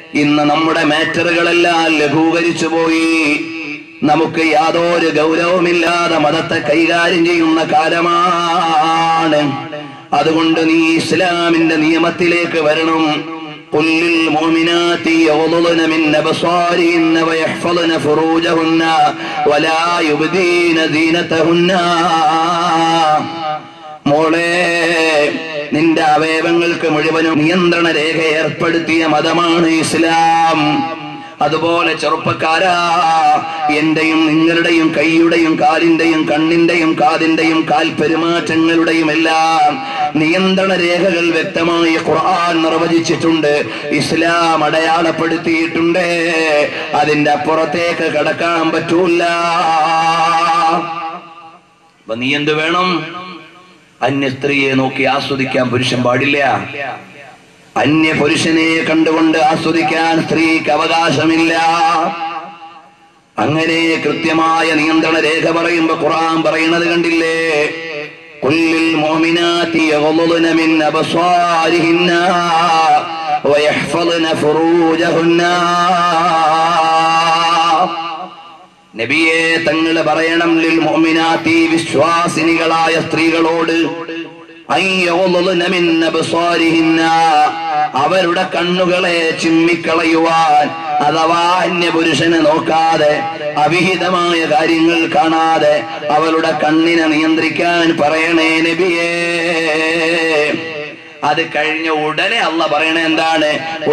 ഇന്ന് നമ്മുടെ മാറ്ററുകളെല്ലാം ലഘൂകരിച്ചു പോയി. നമുക്ക് യാതൊരു ഗൗരവമില്ലാതെ മതത്തെ കൈകാര്യം ചെയ്യുന്ന കാലമാണ്. അതുകൊണ്ട് നീ ഇസ്ലാമിന്റെ നിയമത്തിലേക്ക് വരണം. قل للمؤمنات يغضضن من أبصارهن ويحفظن فروجهن ولا يبدين زينتهن. മോളെ, നിന്റെ അവയവങ്ങൾക്ക് മുഴുവനും നിയന്ത്രണ രേഖ ഏർപ്പെടുത്തിയ മതമാണ് ഇസ്ലാം. അതുപോലെ ചെറുപ്പക്കാരാ, എന്റെയും നിങ്ങളുടെയും കൈയുടെയും കാലിന്റെയും കണ്ണിന്റെയും കാതിന്റെയും കാൽപെരുമാറ്റങ്ങളുടെയും എല്ലാം നിയന്ത്രണ രേഖകൾ വ്യക്തമായി ഖുർആൻ നിർവചിച്ചിട്ടുണ്ട്, ഇസ്ലാം അടയാളപ്പെടുത്തിയിട്ടുണ്ട്. അതിന്റെ അപ്പുറത്തേക്ക് കടക്കാൻ പറ്റൂല. അപ്പൊ നീ എന്ത് വേണം? അന്യ സ്ത്രീയെ നോക്കി ആസ്വദിക്കാൻ പുരുഷൻ പാടില്ല. അന്യ പുരുഷനെ കണ്ടുകൊണ്ട് ആസ്വദിക്കാൻ സ്ത്രീക്ക് അവകാശമില്ല. അങ്ങനെ കൃത്യമായ നിയന്ത്രണ രേഖ പറയുമ്പോ ഖുർആൻ പറയുന്നത് കണ്ടില്ലേ? കുല്ലിൽ മുഅ്മിനാതി യഗ്ളുദ്ന മിൻ അബ്സാരിഹിന്ന വയഹ്ഫദ്ന ഫുറൂജഹുന്ന. നബിയെ, തങ്ങൾ പറയണം ലിൽ മുഅ്മിനാതി, വിശ്വാസിനികളായ സ്ത്രീകളോട്, അവരുടെ കണ്ണുകളെ ചിമ്മിക്കളയുവാൻ, അഥവാ അന്യപുരുഷനെ നോക്കാതെ അവിഹിതമായ കാര്യങ്ങൾ കാണാതെ അവളുടെ കണ്ണിനെ നിയന്ത്രിക്കാൻ പറയണേ നബിയേ. അത് കഴിഞ്ഞ ഉടനെ അള്ളാ പറയണേ എന്താണ്?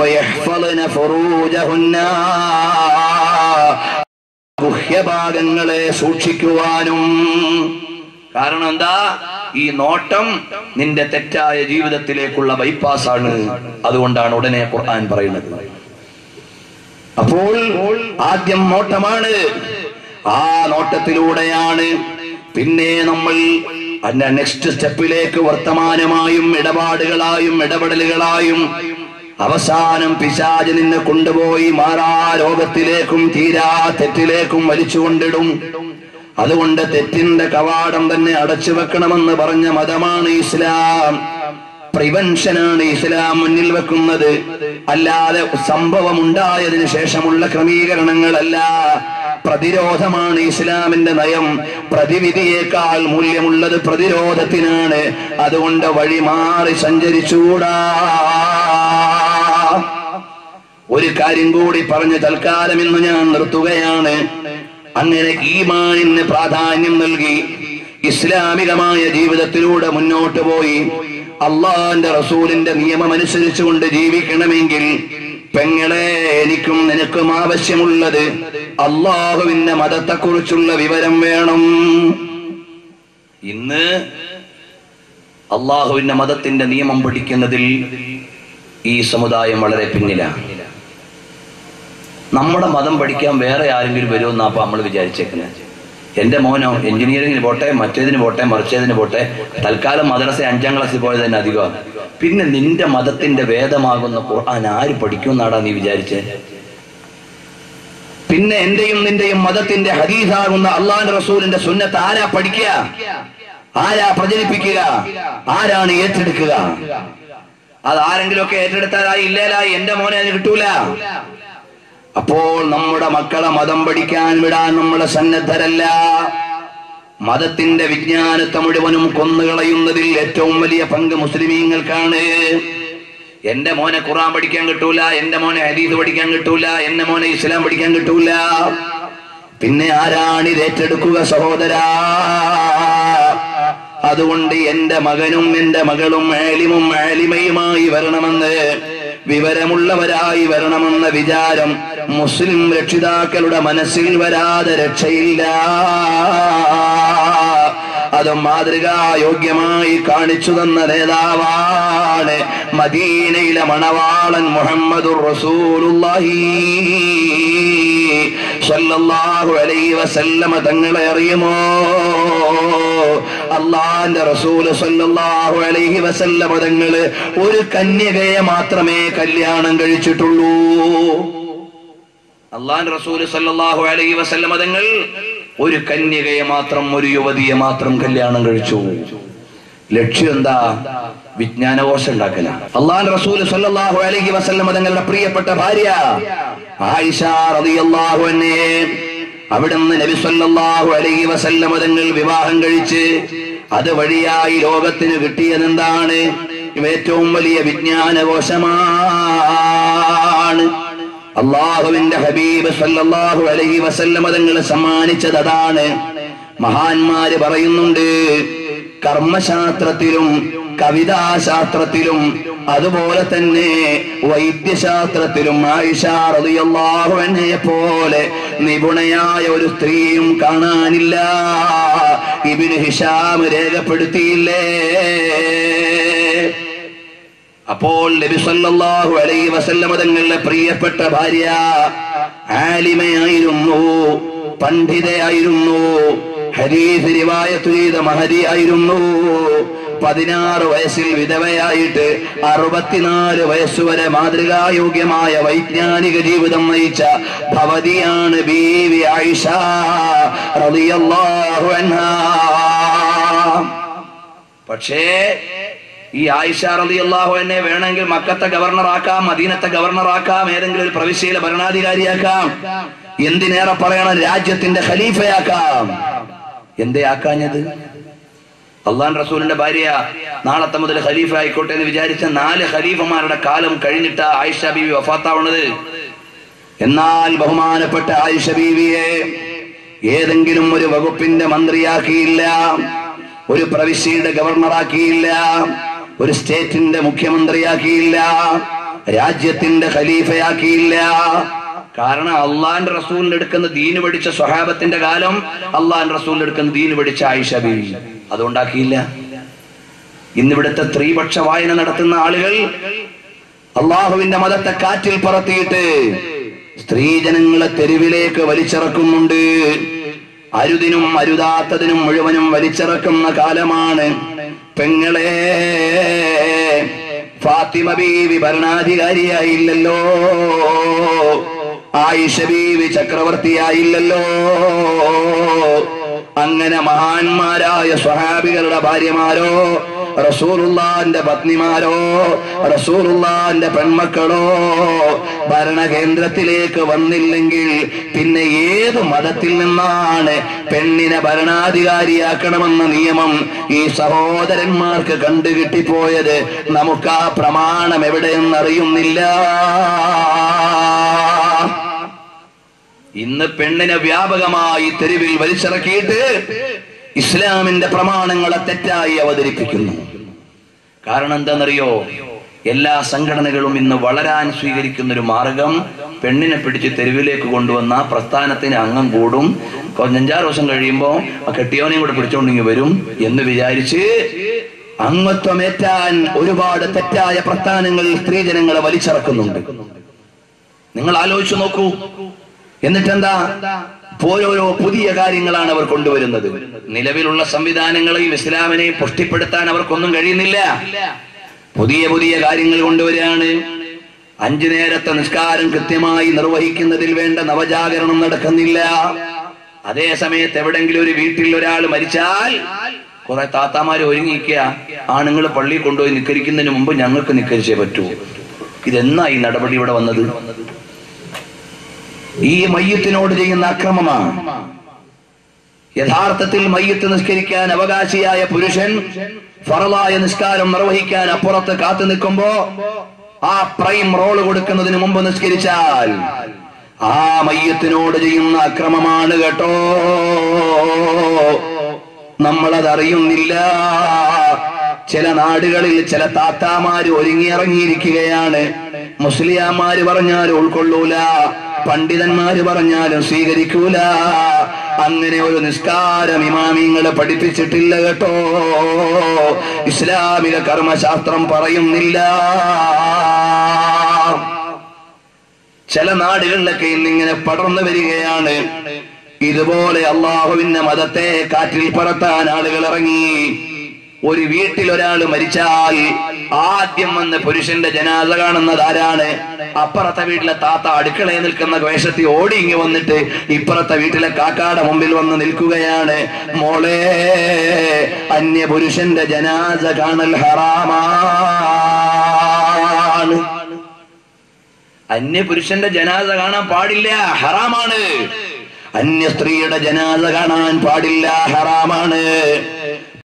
ഗുഹ്യഭാഗങ്ങളെ സൂക്ഷിക്കുവാനും. കാരണം എന്താ? ഈ നോട്ടം നിന്റെ തെറ്റായ ജീവിതത്തിലേക്കുള്ള ബൈപ്പാസാണ്. അതുകൊണ്ടാണ് ഉടനെ ഖുർആൻ പറയുന്നത്. അപ്പോൾ ആദ്യം നോട്ടമാണ്. ആ നോട്ടത്തിലൂടെയാണ് പിന്നെ നമ്മൾ അതിന്റെ നെക്സ്റ്റ് സ്റ്റെപ്പിലേക്ക് വർത്തമാനമായും ഇടപാടുകളായും ഇടപെടലുകളായും അവസാനം പിശാച് നിന്നെ കൊണ്ടുപോയി മാറാ രോഗത്തിലേക്കും തീരാ തെറ്റിലേക്കും വലിച്ചുകൊണ്ടിടും. അതുകൊണ്ട് തെറ്റിന്റെ കവാടം തന്നെ അടച്ചു വെക്കണമെന്ന് പറഞ്ഞ മതമാണ് ഇസ്ലാം. പ്രിവെൻഷനാണ് ഇസ്ലാം മുന്നിൽ വെക്കുന്നത്, അല്ലാതെ സംഭവം ഉണ്ടായതിനു ശേഷമുള്ള ക്രമീകരണങ്ങളല്ല. പ്രതിരോധമാണ് ഇസ്ലാമിന്റെ നയം. പ്രതിവിധിയേക്കാൾ മൂല്യമുള്ളത് പ്രതിരോധത്തിനാണ്. അതുകൊണ്ട് വഴിമാറി സഞ്ചരിച്ചൂടാ. ഒരു കാര്യം കൂടി പറഞ്ഞ് തൽക്കാലം ഇന്ന് ഞാൻ നിർത്തുകയാണ്. അങ്ങനെ ഈമാനിന് പ്രാധാന്യം നൽകി ഇസ്ലാമികമായ ജീവിതത്തിലൂടെ മുന്നോട്ട് പോയി അള്ളാന്റെ റസൂലിന്റെ നിയമം അനുസരിച്ചുകൊണ്ട് ജീവിക്കണമെങ്കിൽ പെങ്ങളെ, എനിക്കും നിനക്കും ആവശ്യമുള്ളത് അള്ളാഹുവിന്റെ മതത്തെക്കുറിച്ചുള്ള വിവരം വേണം. ഇന്ന് അള്ളാഹുവിന്റെ മതത്തിന്റെ നിയമം പഠിക്കുന്നതിൽ ഈ സമുദായം വളരെ പിന്നിലാണ്. നമ്മുടെ മതം പഠിക്കാൻ വേറെ ആരെങ്കിലും വരുമെന്നാ അപ്പൊ നമ്മൾ വിചാരിച്ചേക്കുന്നത്. എന്റെ മോനോ എഞ്ചിനീയറിംഗിന് പോട്ടെ, മറ്റേതിന് പോട്ടെ, മറിച്ചതിന് പോട്ടെ, തൽക്കാലം മദ്രസ 5ാം ക്ലാസ്സിൽ പോയത് തന്നെ അധികമാണ്. പിന്നെ നിന്റെ മതത്തിന്റെ വേദമാകുന്ന ഖുർആൻ ആര് പഠിക്കുമെന്നാടാ നീ വിചാരിച്ചേ? പിന്നെ എന്റെയും നിന്റെയും മതത്തിന്റെ ഹദീസാകുന്ന അള്ളാഹുവിന്റെ റസൂലിന്റെ സുന്നത്ത് ആരാ പഠിക്കുക? ആരാ പ്രചരിപ്പിക്കുക? ആരാണ് ഏറ്റെടുക്കുക? അത് ആരെങ്കിലും ഒക്കെ ഏറ്റെടുത്താലായി, ഇല്ലേലായി. എന്റെ മോനെ അതിന് കിട്ടൂല. അപ്പോൾ നമ്മുടെ മക്കളെ മതം പഠിക്കാൻ വിടാൻ നമ്മൾ സന്നദ്ധരല്ല. മതത്തിന്റെ വിജ്ഞാനത്തെ മുഴുവനും കൊന്നുകളയുന്നതിൽ ഏറ്റവും വലിയ പങ്ക് മുസ്ലിമീങ്ങൾക്കാണ്. എന്റെ മോനെ ഖുർആൻ പഠിക്കാൻ കിട്ടൂല, എന്റെ മോനെ ഹദീസ് പഠിക്കാൻ കിട്ടൂല, എന്റെ മോനെ ഇസ്ലാം പഠിക്കാൻ കിട്ടൂല. പിന്നെ ആരാണ് ഇത് ഏറ്റെടുക്കുക സഹോദരാ? അതുകൊണ്ട് എന്റെ മകനും എന്റെ മകളും ആലിമും ആലിമയുമായി വരണമെന്ന്, വിവരമുള്ളവരായി വരണമെന്ന വിചാരം മുസ്ലിം രക്ഷിതാക്കളുടെ മനസ്സിൽ വരാതെ രക്ഷയില്ല. അത് മാതൃകായോഗ്യമായി കാണിച്ചു തന്ന നേതാവാണ് മദീനയിലെ മണവാളൻ മുഹമ്മദുർ റസൂലുള്ളാഹി സ്വല്ലല്ലാഹു അലൈഹി വസല്ലമ. തങ്ങളെ അറിയുമോ? അള്ളാന്റെ റസൂല് സ്വല്ലല്ലാഹു അലൈഹി വസല്ലമ തങ്ങള് ഒരു കന്യകയെ മാത്രമേ കല്യാണം കഴിച്ചിട്ടുള്ളൂ. അള്ളാന്റെ റസൂല് സ്വല്ലല്ലാഹു അലൈഹി വസല്ലമ തങ്ങൾ ഒരു കന്യകയെ മാത്രം, ഒരു യുവതിയെ മാത്രം കല്യാണം കഴിച്ചു. ലക്ഷ്യം എന്താ? വിജ്ഞാനകോശം ഉണ്ടാക്കല. അല്ലാഹുവിന്റെ റസൂൽ സല്ലല്ലാഹു അലൈഹി വസല്ലം തങ്ങളുടെ പ്രിയപ്പെട്ട ഭാര്യ ആയിഷ റളിയല്ലാഹു അൻഹ, അവിടുന്ന് നബി സല്ലല്ലാഹു അലൈഹി വസല്ലം തങ്ങൾ വിവാഹം കഴിച്ച് അത് വഴിയായി ലോകത്തിന് കിട്ടിയത് എന്താണ്? ഏറ്റവും വലിയ വിജ്ഞാനകോശമാണ്. അള്ളാഹുവിന്റെ ഹബീബ് സല്ലല്ലാഹു അലൈഹി വസല്ലം തങ്ങൾ സമ്മാനിച്ചത് അതാണ്. മഹാന്മാര് പറയുന്നുണ്ട്, കർമ്മശാസ്ത്രത്തിലും കവിതാശാസ്ത്രത്തിലും അതുപോലെ തന്നെ വൈദ്യശാസ്ത്രത്തിലും ആയിഷ റളിയല്ലാഹു അൻഹയെ പോലെ നിപുണയായ ഒരു സ്ത്രീയും കാണാനില്ല. ഇബ്നു ഹിശാം രേഖപ്പെടുത്തിയില്ലേ? അപ്പോൾ നബി സല്ലല്ലാഹു അലൈഹി വസല്ലം തങ്ങളുടെ പ്രിയപ്പെട്ട ഭാര്യ ആലിമയായിരുന്നു, പണ്ഡിതയായിരുന്നു, ഹദീസ് റിവായത്ത് ചെയ്ത മഹദിയായിരുന്നു. 16 വയസ്സിൽ വിധവയായിട്ട് 64 വയസ്സുവരെ മാതൃകായോഗ്യമായ വൈജ്ഞാനിക ജീവിതം നയിച്ച ഭവതിയാണ് ബീവി ആയിഷ റളിയല്ലാഹു അൻഹാ. പക്ഷേ ഈ ആയിഷ റളിയല്ലാഹു അൻഹയെ വേണമെങ്കിൽ മക്കത്തെ ഗവർണറാക്കാം, മദീനത്തെ ഗവർണറാക്കാം, ഏതെങ്കിലും ഒരു പ്രവിശ്യയിലെ ഭരണാധികാരിയാക്കാം, എന്തിനേറെ പറയണം രാജ്യത്തിന്റെ ഖലീഫയാക്കാം. എന്തേ ആക്കാഞ്ഞത്? അള്ളാഹുവിന്റെ റസൂലിന്റെ ഭാര്യ നാളത്തെ മുതൽ ഖലീഫ ആയിക്കോട്ടെ എന്ന് വിചാരിച്ച 4 ഖലീഫമാരുടെ കാലം കഴിഞ്ഞിട്ട് ആയിഷ ബീവി വഫാത്താവുന്നത്. എന്നാൽ ബഹുമാനപ്പെട്ട ആയിഷ ബീവിയെ ഏതെങ്കിലും ഒരു വകുപ്പിന്റെ മന്ത്രിയാക്കിയില്ല, ഒരു പ്രവിശ്യയുടെ ഗവർണറാക്കിയില്ല, ഒരു സ്റ്റേറ്റിന്റെ മുഖ്യമന്ത്രിയാക്കിയില്ല, രാജ്യത്തിന്റെ ഖലീഫയാക്കിയില്ല. കാരണം അള്ളാന്റെ റസൂലിന്റെ അടുക്കുന്ന ദീന് പഠിച്ച സ്വഹാബത്തിന്റെ കാലം അള്ളാന്റെ റസൂലിന്റെ അടുക്കുന്ന ദീന് പഠിച്ച ആയിഷ ബീവി അതുകൊണ്ടാക്കിയില്ല. ഇന്നിവിടുത്തെ സ്ത്രീപക്ഷ വായന നടത്തുന്ന ആളുകൾ അള്ളാഹുവിന്റെ മതത്തെ കാറ്റിൽ പറത്തിയിട്ട് സ്ത്രീജനങ്ങളെ തെരുവിലേക്ക് വലിച്ചിറക്കുന്നുണ്ട്. അരുതിനും അരുതാത്തതിനും മുഴുവനും വലിച്ചിറക്കുന്ന കാലമാണ്. പെങ്ങളെ, ഫാത്തിമ ബീവി ഭരണാധികാരിയായില്ലല്ലോ, ആയിഷ ബീവി ചക്രവർത്തിയായില്ലല്ലോ. അങ്ങനെ മഹാന്മാരായ സ്വഹാബികളുടെ ഭാര്യമാരോ റസൂലുള്ളാഹിന്റെ പത്നിമാരോ റസൂലുള്ളാഹിന്റെ പെൺമക്കളോ ഭരണകേന്ദ്രത്തിലേക്ക് വന്നില്ലെങ്കിൽ പിന്നെ ഏത് മതത്തിൽ നിന്നാണ് പെണ്ണിനെ ഭരണാധികാരിയാക്കണമെന്ന നിയമം ഈ സഹോദരന്മാർക്ക് കണ്ടുകിട്ടിപ്പോയത്? നമുക്ക് ആ പ്രമാണം എവിടെയെന്നറിയുന്നില്ല. ഇന്ന് പെണ്ണിനെ വ്യാപകമായി തെരുവിൽ വലിച്ചിറക്കിയിട്ട് ഇസ്ലാമിന്റെ പ്രമാണങ്ങളെ തെറ്റായി അവതരിപ്പിക്കുന്നു. കാരണം എന്താണെന്നറിയോ? എല്ലാ സംഘടനകളും ഇന്ന് വളരാൻ സ്വീകരിക്കുന്ന ഒരു മാർഗം പെണ്ണിനെ പിടിച്ച് തെരുവിലേക്ക് കൊണ്ടുവന്ന പ്രസ്ഥാനത്തിന് അംഗം കൂടും, 5-6 ദിവസം കഴിയുമ്പോൾ ആ കെട്ടിയോനെയും കൂടെ പിടിച്ചോണ്ടിങ്ങി വരും എന്ന് വിചാരിച്ച് അംഗത്വമേറ്റാൻ ഒരുപാട് തെറ്റായ പ്രസ്ഥാനങ്ങളിൽ സ്ത്രീജനങ്ങളെ വലിച്ചിറക്കുന്നുണ്ട്. നിങ്ങൾ ആലോചിച്ചു നോക്കൂ. എന്നിട്ടെന്താ? ഓരോരോ പുതിയ കാര്യങ്ങളാണ് അവർ കൊണ്ടുവരുന്നത്. നിലവിലുള്ള സംവിധാനങ്ങളെയും ഇസ്ലാമിനെയും പുഷ്ടിപ്പെടുത്താൻ അവർക്കൊന്നും കഴിയുന്നില്ല. പുതിയ പുതിയ കാര്യങ്ങൾ കൊണ്ടുവരികയാണ്. 5 നേരത്തെ നിസ്കാരം കൃത്യമായി നിർവഹിക്കുന്നതിൽ വേണ്ട നവജാഗരണം നടക്കുന്നില്ല. അതേ സമയത്ത് എവിടെങ്കിലും ഒരു വീട്ടിൽ ഒരാൾ മരിച്ചാൽ കുറെ താത്താമാര് ഒരുങ്ങിക്കുക, ആണുങ്ങൾ പള്ളിയിൽ കൊണ്ടുപോയി നിക്കരിക്കുന്നതിന് മുമ്പ് ഞങ്ങൾക്ക് നിക്കരിച്ചേ പറ്റൂ. ഇതെന്നാ ഈ നടപടി ഇവിടെ വന്നത്? ഈ മയ്യത്തിനോട് ചെയ്യുന്ന അക്രമമാണ്. യഥാർത്ഥത്തിൽ മയ്യത്ത് നിസ്കരിക്കാൻ അവകാശിയായ പുരുഷൻ ഫറളായ നിസ്കാരം നിർവഹിക്കാൻ അപ്പുറത്ത് കാത്തു നിൽക്കുമ്പോ ആ പ്രൈം റോള് കൊടുക്കുന്നതിന് മുമ്പ് നിസ്കരിച്ചാൽ ആ മയ്യത്തിനോട് ചെയ്യുന്ന അക്രമമാണ് കേട്ടോ. നമ്മളതറിയുന്നില്ല. ചില നാടുകളിൽ ചില താത്താമാര് ഒരുങ്ങിയിറങ്ങിയിരിക്കുകയാണ്. മുസ്ലിയാമാര് പറഞ്ഞാലും ഉൾക്കൊള്ളൂല, പണ്ഡിതന്മാര് പറഞ്ഞാലും സ്വീകരിക്കൂല. അങ്ങനെ ഒരു നിസ്കാരം ഇമാമിങ്ങളെ പഠിപ്പിച്ചിട്ടില്ല കേട്ടോ. ഇസ്ലാമിക കർമ്മശാസ്ത്രം പറയുന്നില്ല. ചില നാടുകളിലൊക്കെ ഇന്നിങ്ങനെ പടർന്നു വരികയാണ്. ഇതുപോലെ അള്ളാഹുവിന്റെ മതത്തെ കാറ്റിൽ പറത്താൻ ആളുകൾ ഇറങ്ങി. ഒരു വീട്ടിൽ ഒരാൾ മരിച്ചാൽ ആദ്യം വന്ന് പുരുഷന്റെ ജനാസ കാണുന്നത് ആരാണ്? അപ്പുറത്തെ വീട്ടിലെ താത്ത അടുക്കളയിൽ നിൽക്കുന്ന വേഷത്തിൽ ഓടി ഇങ്ങ് വന്നിട്ട് ഇപ്പുറത്തെ വീട്ടിലെ കാക്കാടെ മുമ്പിൽ വന്ന് നിൽക്കുകയാണ്. മോളെ, അന്യ പുരുഷന്റെ ജനാസ കാണൽ ഹറാമാണ്. അന്യ പുരുഷന്റെ ജനാസ കാണാൻ പാടില്ല, ഹറാമാണ്. അന്യ സ്ത്രീയുടെ ജനാസ കാണാൻ പാടില്ല, ഹറാമാണ്.